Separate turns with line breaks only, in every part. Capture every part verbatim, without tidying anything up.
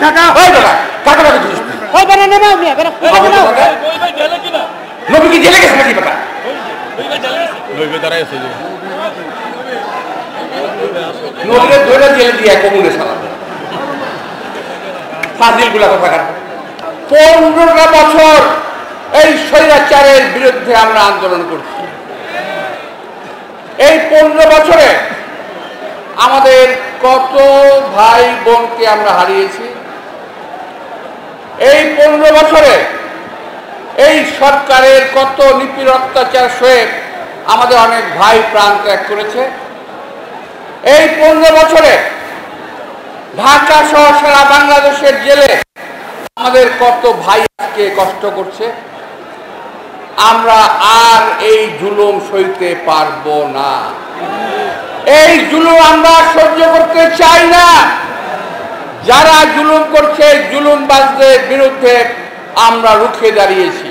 ঢাকা ওই দাদা কাকা বাকি দিস ওই বানা না নাও মিয়া বানা ওই ভাই জেলে কিনা নবী কি জেলে গেছে নাকি বাবা ওই ভাই জেলে গেছে ওই ভাই দাঁড়ায় আছে নবীকে ধরে জেলে দিয়া কমুনে সালা ফাজিল গুলা কথা কাট পনেরোটা বছর এই স্বৈরাচারের বিরুদ্ধে আমরা আন্দোলন করছি। এই পনেরো বছরে আমাদের কত ভাই বোনকে আমরা হারিয়েছি। এই পনেরো বছরে এই সরকারের কত নিপীড়ন অত্যাচার সয়ে আমাদের অনেক ভাই প্রাণ ত্যাগ করেছে। এই পনেরো বছরে ঢাকা সহ সারা বাংলাদেশের জেলে আমাদের কত ভাই আজকে কষ্ট করছে। আমরা আর এই জুলুম সইতে পারবো না। এই জুলুম আমরা সহ্য করতে চাই না। যারা জুলুম করছে জুলুমবাজদের বিরুদ্ধে আমরা রুখে দাঁড়িয়েছি।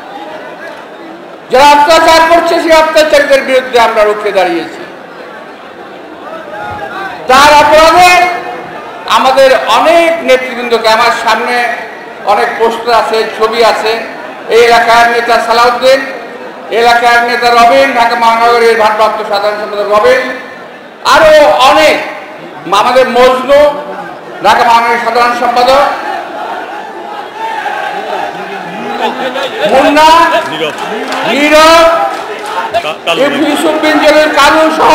যারা অত্যাচার করছে সেই অত্যাচারীদের বিরুদ্ধে আমরা রুখে দাঁড়িয়েছি। তার অপরাধে আমাদের অনেক নেতৃবৃন্দকে, আমার সামনে অনেক পোস্টার আছে, ছবি আছে। এই এলাকার নেতা সালাউদ্দিন, এলাকার নেতা রবিন, ঢাকা মহানগরের ভারপ্রাপ্ত সাধারণ সম্পাদক রবিন, আরো অনেক, আমাদের মজনু ঢাকা মহানগরের সাধারণ সম্পাদক, মুন্না, নীরব, ইউসুফ বিন জলিল, কালু সহ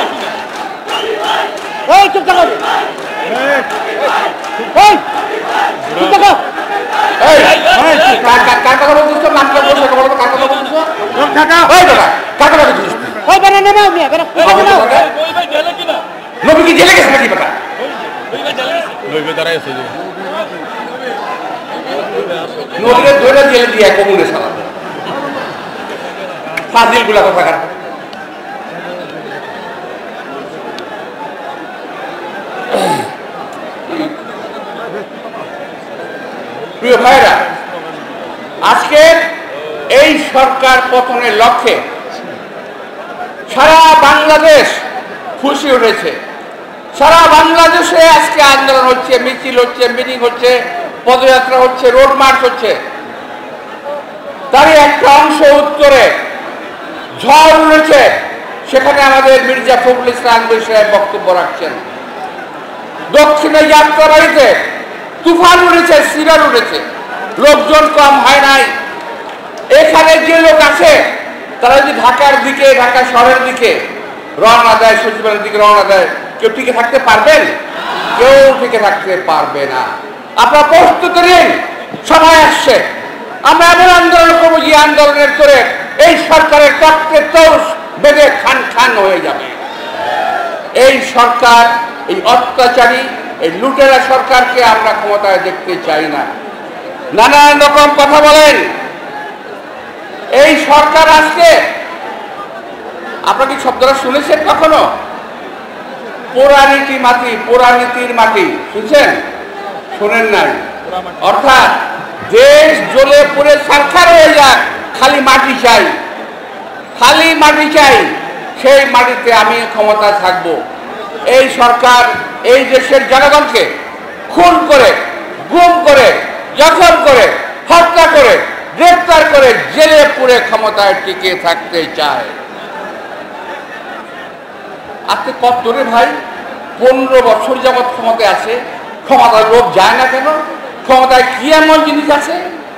নবী কি জেলে গেছে নাকি বাবা নবী দাঁড়ায় আছে নবীকে ধরে জেলে দিয়া কমুনে সালা ফাজিল গুলা কথা কাট প্রিয় ভাইরা, আজকে এই সরকার পতনের লক্ষ্যে সারা বাংলাদেশ খুশি উঠেছে। সারা বাংলাদেশে আজকে আন্দোলন হচ্ছে, মিছিল হচ্ছে, মিটিং হচ্ছে, পদযাত্রা হচ্ছে, রোড মার্চ হচ্ছে। তারই একটা অংশ উত্তরে ঝড় উঠেছে, সেখানে আমাদের মির্জা ফখরুল ইসলাম আলমগীর সাহেব বক্তব্য রাখছেন। দক্ষিণে যাত্রাবাড়িতে তুফান উঠেছে, সিরার উঠেছে, লোকজন কম হয় নাই। এখানে যে লোক আছে তারা যদি ঢাকার দিকে, ঢাকা শহরের দিকে রওনা দেয়, সচিবালয়ের দিকে রওনা দেয়, কেউ টিকে থাকতে পারবেন? কেউ টিকে থাকতে পারবে না। আপনারা প্রস্তুত নিন, সময় আসছে। আমরা এমন আন্দোলন করবো যে আন্দোলনের করে এই সরকারের রক্তে তৌস বেঁধে খান খান হয়ে যাবে। এই সরকার, এই অত্যাচারী, এই লুটেরা সরকারকে আমরা ক্ষমতায় দেখতে চাই না। নানান রকম কথা বলেন। এই সরকার আজকে, আপনারা কি শব্দটা শুনেছেন কখনো? পোড়ানীতি মাটি, পোড়ানীতির মাটি শুনছেন? শুনেন নাই? অর্থাৎ দেশ জ্বলে পুড়ে ছারখার হয়ে যাক, খালি মাটি চাই, খালি মাটি চাই, সেই মাটিতে আমি ক্ষমতা থাকব। এই সরকার এই দেশের জনগণকে খুন করে, গুম করে, জখম করে, হত্যা করে, গ্রেফতার করে, জেলে পুরে ক্ষমতায় টিকে থাকতে চায়। আজকে কত দূরে ভাই, পনেরো বছর যাবৎ ক্ষমতায় আছে, ক্ষমতার লোভ যায় না কেন? ক্ষমতায় কি এমন জিনিস আছে?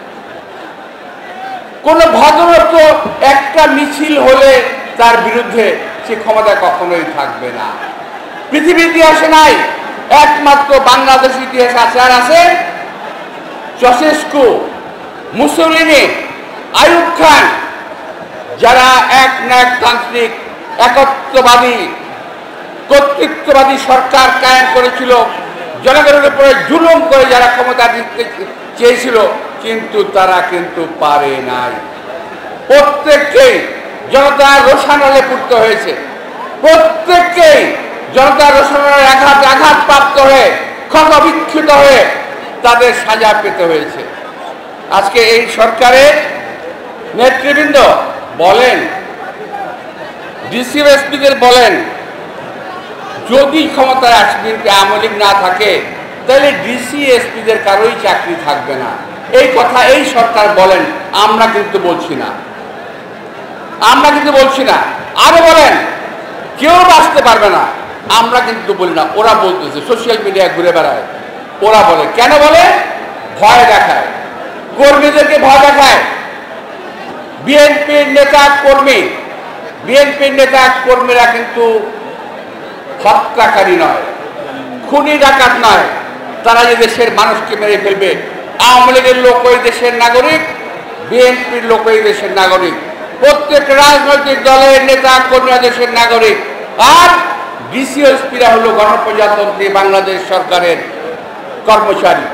কোন ভদ্রলোক তো একটা মিছিল হলে তার বিরুদ্ধে সে ক্ষমতায় কখনোই থাকবে না। পৃথিবীর ইতিহাসে নাই, একমাত্র বাংলাদেশ ইতিহাসে আছে। আর আছে চাউশেস্কু, মুসোলিনি, আইয়ুব খান, যারা এক না এক তান্ত্রিক একত্ববাদী কর্তৃত্ববাদী সরকার কায়েম করেছিল, জনগণের উপরে জুলুম করে যারা ক্ষমতা দিতে চেয়েছিল, কিন্তু তারা কিন্তু পারে নাই। প্রত্যেককেই জনতার রোষানলে পূর্ত হয়েছে, প্রত্যেককেই জনতার রোষানলে আঘাত আঘাত প্রাপ্ত হয়ে ক্ষত বিক্ষত হয়ে তাদের সাজা পেতে হয়েছে। আজকে এই সরকারের নেতৃবৃন্দ বলেন, ডিসি এসপিদের বলেন, যদি ক্ষমতায় বিএনপি আওয়ামী লীগ না থাকে তাহলে ডিসি এসপিদের কারোই চাকরি থাকবে না। এই কথা এই সরকার বলেন, আমরা কিন্তু বলছি না, আমরা কিন্তু বলছি না। আরো বলেন কেউ বাঁচতে পারবে না, আমরা কিন্তু বলি না, ওরা বলতেছে, সোশ্যাল মিডিয়ায় ঘুরে বেড়ায়। ওরা বলে, কেন বলে? ভয় দেখায়, কর্মীদেরকে ভয় দেখায়। বিএনপির নেতা কর্মী, বিএনপির নেতা কর্মীরা কিন্তু হত্যাকারী নয়, খুনি ডাকাত নয়। তারা যে দেশের মানুষকে মেরে ফেলবে, আওয়ামী লীগের লোক ওই দেশের নাগরিক, বিএনপির লোক ওই দেশের নাগরিক, প্রত্যেক রাজনৈতিক দলের নেতা কর্মীরা দেশের নাগরিক। আর ডিসিএসপিরা হলো গণপ্রজাতন্ত্রী বাংলাদেশ সরকারের কর্মচারী।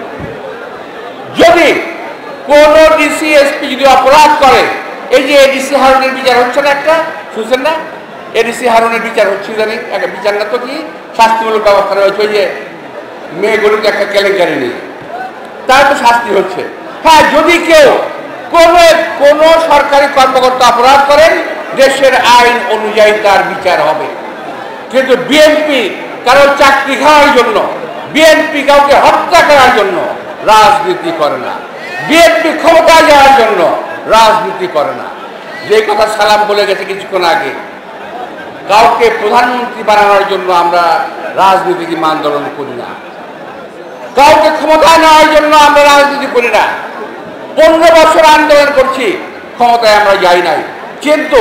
যদি কোন ডিসিএসপি যদি অপরাধ করে, এই যে এডিসি হারুনের বিচার হচ্ছে না, একটা শুনছেন না? এডিসি হারুনের বিচার হচ্ছে, জানি একটা বিচার না তো কি শাস্তিমূলক ব্যবস্থা রয়েছে, ওই যে মেয়েগুলোকে একটা কেলেঙ্কারি নেই, তার তো শাস্তি হচ্ছে। হ্যাঁ, যদি কেউ কোন কোন সরকারি কর্মকর্তা অপরাধ করেন, দেশের আইন অনুযায়ী তার বিচার হবে। কিন্তু বিএনপি কারো চাকরি খাওয়ার জন্য, বিএনপি কাউকে হত্যা করার জন্য রাজনীতি করে না, বিএনপি ক্ষমতায় যাওয়ার জন্য রাজনীতি করে না। যে কথা সালাম বলে গেছে কিছুক্ষণ আগে, কাউকে প্রধানমন্ত্রী বানানোর জন্য আমরা রাজনীতি আন্দোলন করি না, কাউকে ক্ষমতায় নেওয়ার জন্য আমরা রাজনীতি করি না। পনেরো বছর আন্দোলন করছি, ক্ষমতায় আমরা যাই নাই। কিন্তু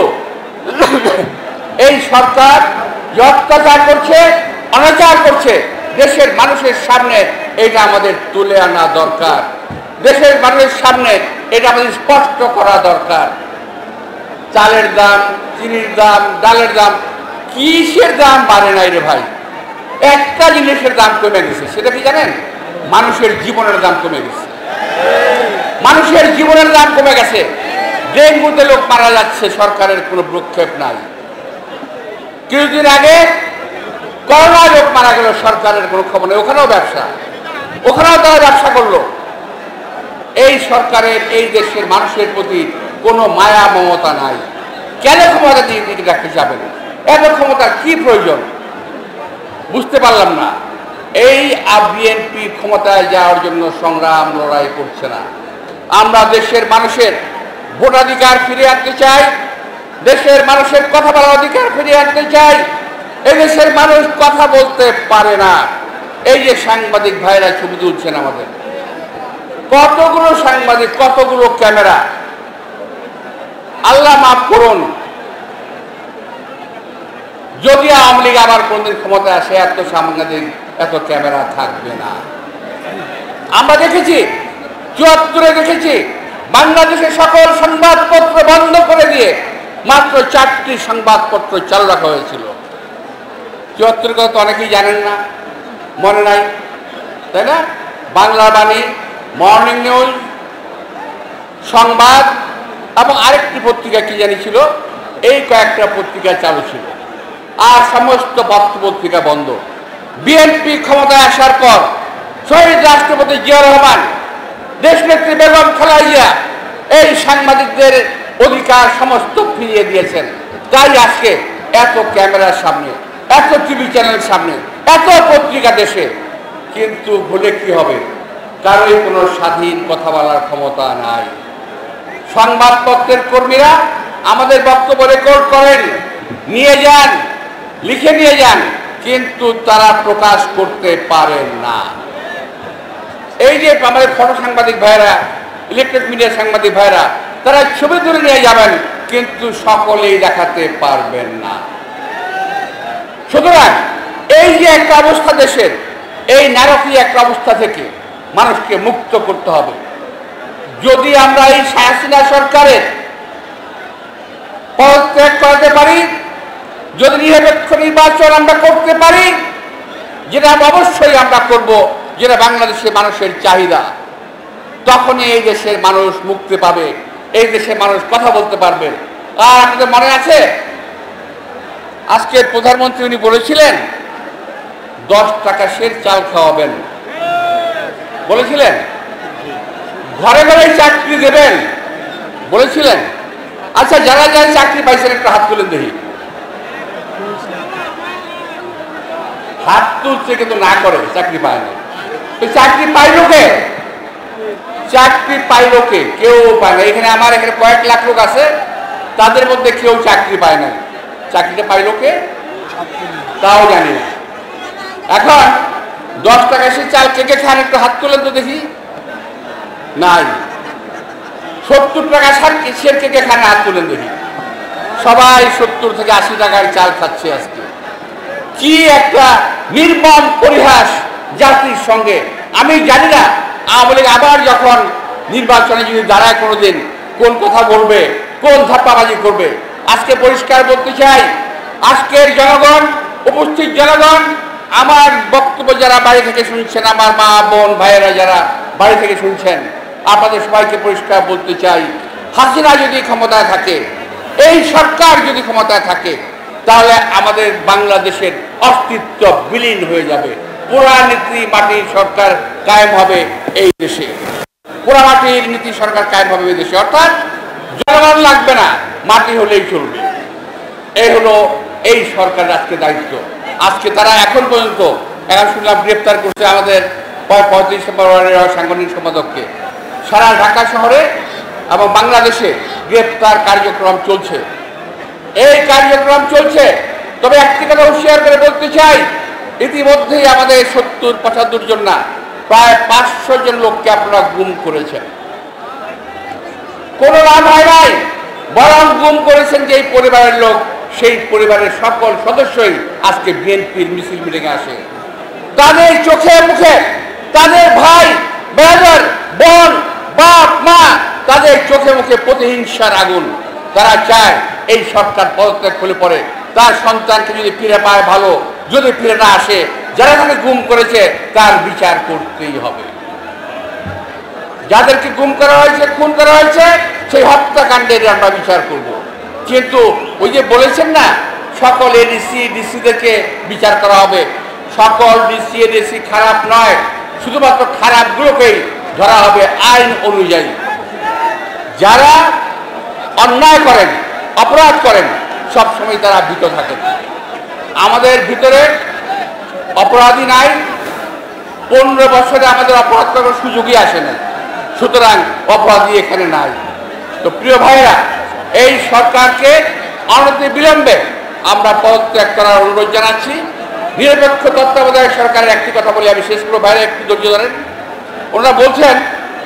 এই সরকার যে অত্যাচার করছে, অনাচার করছে, দেশের মানুষের সামনে এটা আমাদের তুলে আনা দরকার। দেশের মানুষের সামনে এটা আমাদের স্পষ্ট করা দরকার। চালের দাম, চিনির দাম, ডালের দাম, কিসের দাম বাড়ে নাই রে ভাই? একটা জিনিসের দাম কমে গেছে, সেটা কি জানেন? মানুষের জীবনের দাম কমে গেছে। মানুষের জীবনের দাম কমে গেছে। ডেঙ্গুতে লোক মারা যাচ্ছে, সরকারের কোনো ভ্রুক্ষেপ নাই। কিছুদিন আগে করোনায় লোক মারা গেল, সরকারের কোনো খবর নেই। ওখানেও ব্যবসা, ওখানেও তারা ব্যবসা করলো। এই সরকারের এই দেশের মানুষের প্রতি কোনো মায়া মমতা নাই। কেন ক্ষমতা দিয়ে দিকে রাখতে যাবেন? এত ক্ষমতার কি প্রয়োজন? বুঝতে পারলাম না। এই বিএনপি ক্ষমতায় যাওয়ার জন্য সংগ্রাম লড়াই করছে না। আমরা দেশের মানুষের ভোটাধিকার ফিরিয়ে আনতে চাই, দেশের মানুষের কথা বলার অধিকার ফিরিয়ে আনতে চাই। এই দেশের মানুষ কথা বলতে পারে না। এই যে সাংবাদিক ভাইরা ছবি তুলছেন, আমাদের কতগুলো সাংবাদিক, কতগুলো ক্যামেরা, আল্লাহ মাফ করুন, যদি আওয়ামী লীগ আবার কোনদিন ক্ষমতায় আসে, এত সাংবাদিক, এত ক্যামেরা থাকবে না। আমরা দেখেছি, চুয়াত্তরে দেখেছি, বাংলাদেশের সকল সংবাদপত্র বন্ধ করে দিয়ে মাত্র চারটি সংবাদপত্র চালু রাখা হয়েছিল। চুয়াত্তরের কথা তো অনেকেই জানেন না, মনে নাই, তাই না? বাংলা বাণী, মর্নিং নিউজ, সংবাদ এবং আরেকটি পত্রিকা কি জানি ছিল, এই কয়েকটা পত্রিকা চালু ছিল, আর সমস্ত পত্র পত্রিকা বন্ধ। বিএনপি ক্ষমতায় আসার পর শহীদ রাষ্ট্রপতি জিয়াউর রহমান, দেশনেত্রী বেগম খালেদা জিয়া এই সাংবাদিকদের অধিকার সমস্ত ফিরিয়ে দিয়েছেন। তাই আজকে এত ক্যামেরার সামনে, এত টিভি চ্যানেলের সামনে, এত পত্রিকা দেশে, কিন্তু হলে কি হবে? কারোই কোনো স্বাধীন কথা বলার ক্ষমতা নাই। সংবাদপত্রের কর্মীরা আমাদের বক্তব্য রেকর্ড করেন, নিয়ে যান, লিখে নিয়ে যান, কিন্তু তারা প্রকাশ করতে পারেন না। এই যে আমাদের ফটো সাংবাদিক ভাইরা, ইলেকট্রনিক মিডিয়ার সাংবাদিক ভাইরা, তারা ছবি তুলে নিয়ে যাবেন, কিন্তু সকলেই দেখাতে পারবেন না। সুতরাং এই যে একটা অবস্থা দেশের, এই নারকীয় একটা অবস্থা থেকে মানুষকে মুক্ত করতে হবে। যদি আমরা এই হাসিনা সরকারের পদত্যাগ করাতে পারি, যদি নিরপেক্ষ নির্বাচন আমরা করতে পারি, যেটা অবশ্যই আমরা করব, যেটা বাংলাদেশের মানুষের চাহিদা, তখনই এই দেশের মানুষ মুক্তি পাবে, এই দেশের মানুষ কথা বলতে পারবে। আর আপনাদের মনে আছে, আজকের প্রধানমন্ত্রী উনি বলেছিলেন দশ টাকা সের চাল খাওয়াবেন, বলেছিলেন ঘরে ঘরে চাকরি দেবেন বলেছিলেন। আচ্ছা, যারা যারা চাকরি পাইছেন একটা হাত তুলেন দেখি। হাত তুলছে কিন্তু না করে চাকরি পায় না। চাকরি পাইল কে? চাকরি পাইল কে? কেউ পায় না। এখানে আমার এখানে কয়েক লাখ লোক আছে, তাদের মধ্যে কেউ চাকরি পায় না। চাকরিটা পাইল কে তাও জানি না। এখন দশ টাকা সে চাল কে কে খান একটু হাত তোলেন তো দেখি। নাই। সত্তর টাকা সের কে কে খান হাত তোলেন দেখি। সবাই সত্তর থেকে আশি টাকার চাল খাচ্ছে আজকে। কি একটা নির্মম পরিহাস জাতির সঙ্গে। আমি জানি না আওয়ামী লীগ আবার যখন নির্বাচনে যদি দাঁড়ায় কোনোদিন কোন কথা বলবে, কোন ধাপ্পাবাজি করবে। আজকে পরিষ্কার বলতে চাই, আজকের জনগণ, উপস্থিত জনগণ, আমার বক্তব্য যারা বাড়ি থেকে শুনছেন, আমার মা বোন ভাইয়েরা যারা বাড়ি থেকে শুনছেন, আপনাদের সবাইকে পরিষ্কার বলতে চাই, হাসিনা যদি ক্ষমতায় থাকে, এই সরকার যদি ক্ষমতায় থাকে, তাহলে আমাদের বাংলাদেশের অস্তিত্ব বিলীন হয়ে যাবে। পোড়া নীতি মাটির সরকার কায়েম হবে এই দেশে। পোড়া মাটির নীতি সরকার কায়েম হবে এই দেশে। অর্থাৎ জনগণ লাগবে না, মাটি হলেই চলবে। এই হলো এই সরকারের আজকে দায়িত্ব। আজকে তারা এখন পর্যন্ত, এখন শুনলাম গ্রেপ্তার করছে আমাদের পঁয়ত্রিশ ফেব্রুয়ারির সাংগঠনিক সম্পাদককে। সারা ঢাকা শহরে এবং বাংলাদেশে গ্রেপ্তার কার্যক্রম চলছে। এই কার্যক্রম চলছে। তবে একটি কথা হুঁশিয়ার করে বলতে চাই, ইতিমধ্যেই আমাদের সত্তর পঁচাত্তর জন না, প্রায় পাঁচশো জন লোককে আপনারা গুম করেছেন। কোনো লাভ হয় নাই, বরং গুম করেছেন যে পরিবারের লোক, সেই পরিবারের সকল সদস্যই আজকে বিএনপির মিছিল মিটিংয়ে আসে। তাদের চোখে মুখে, তাদের ভাই ব্রাদার বোন বাপ মা, তাদের চোখে মুখে প্রতিহিংসার আগুন। তারা চায় এই সরকার পদত্যাগ করে পড়ে, তার সন্তানকে যদি ফিরে পায় ভালো, যদি ফিরে না আসে, যারা তাকে গুম করেছে তার বিচার করতেই হবে। যাদেরকে গুম করা হয়েছে, খুন করা হয়েছে, সেই হত্যাকাণ্ডের আমরা বিচার করব। কিন্তু ওই যে বলেছেন না, সকল এডিসি ডিসিদেরকে বিচার করা হবে। সকল ডিসি এডিসি খারাপ নয়, শুধুমাত্র খারাপগুলোকেই ধরা হবে আইন অনুযায়ী। যারা অন্যায় করেন, অপরাধ করেন, সবসময় তারা ভীত থাকেন। আমাদের ভিতরে অপরাধী নাই, পনেরো বছরে আমাদের অপরাধ করার সুযোগই আসে না, সুতরাং অপরাধী এখানে নাই। তো প্রিয় ভাইরা, এই সরকারকে অনতি বিলম্বে আমরা পদত্যাগ করার অনুরোধ জানাচ্ছি। নিরপেক্ষ তত্ত্বাবধায়ক সরকারের একটি কথা বলে আমি শেষ করব। ভাইরা একটু ধৈর্য ধরেন। ওনারা বলছেন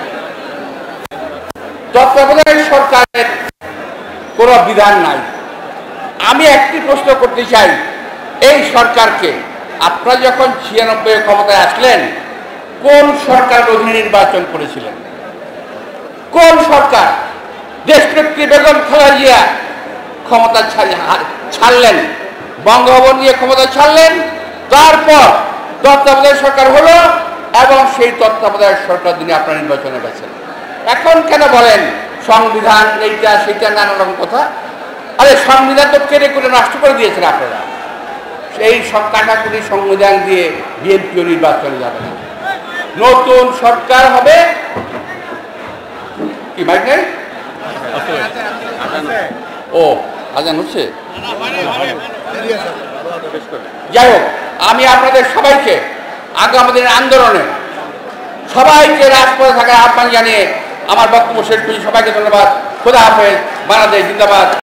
তত্ত্বাবধায়ক সরকারের কোনো বিধান নাই। আমি একটি প্রশ্ন করতে চাই, এই সরকারকে আপনারা যখন ছিয়ানব্বই ক্ষমতায় আসলেন, কোন সরকার অধীনে নির্বাচন করেছিলেন? কোন সরকার? দেশনেত্রী বেগম খালেদা জিয়া ক্ষমতা ছাড়লেন, বঙ্গভবন নিয়ে ক্ষমতা ছাড়লেন, তারপর তত্ত্বাবধায়ক সরকার হলো এবং সেই তত্ত্বাবধায়ক সরকার দিনে আপনারা নির্বাচনে গেছেন। এখন কেন বলেন সংবিধান এইটা সেইটা নানা রকম কথা? আরে সংবিধান তো কেড়ে করে নষ্ট করে দিয়েছেন আপনারা। সেই সব কাটাকুটি সংবিধান দিয়ে বিএনপিও নির্বাচনে যাবে না। নতুন সরকার হবে। কি মাইক নেই? ও আজান হচ্ছে। যাই হোক, আমি আপনাদের সবাইকে আগামী দিনের আন্দোলনে সবাইকে রাজপথে থাকার আহ্বান জানিয়ে আমার বক্তব্য শেষ করছি। সবাইকে ধন্যবাদ। খোদা হাফেজ। বাংলাদেশ জিন্দাবাদ।